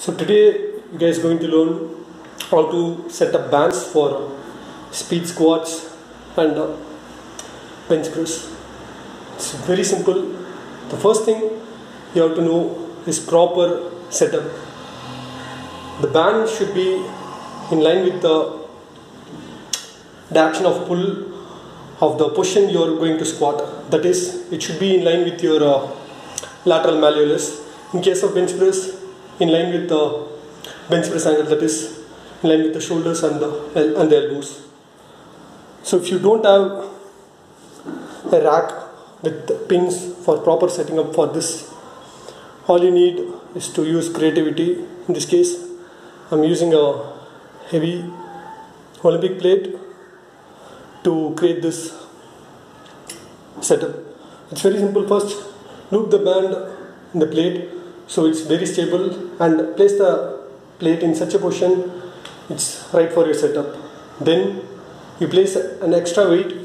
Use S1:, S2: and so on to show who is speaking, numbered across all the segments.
S1: So today you guys going to learn how to set up bands for speed squats and bench press. It's very simple. The first thing you have to know is proper setup. The band should be in line with the action of pull of the position you are going to squat. That is, it should be in line with your lateral malleolus. In case of bench press, in line with the bench press angle, that is in line with the shoulders and the elbows. So if you don't have a rack with pins for proper setting up for this, all you need is to use creativity. In this case, I'm using a heavy Olympic plate to create this setup. It's very simple. First, loop the band in the plate so it's very stable, and place the plate in such a position it's right for your setup. Then you place an extra weight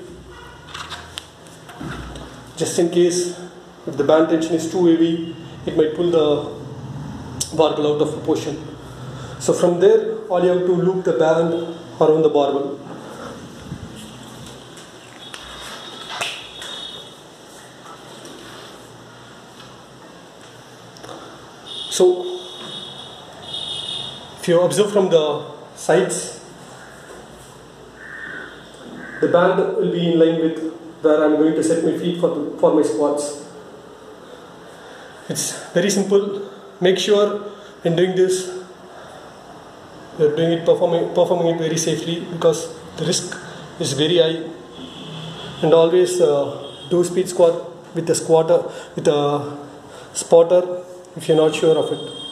S1: just in case if the band tension is too heavy, it might pull the barbell out of proportion. So from there, all you have to loop the band around the barbell. So if you observe from the sides, the band will be in line with where I am going to set my feet for my squats. It's very simple. Make sure when doing this, you are doing it performing it very safely, because the risk is very high. And always do speed squat with a spotter if you're not sure of it.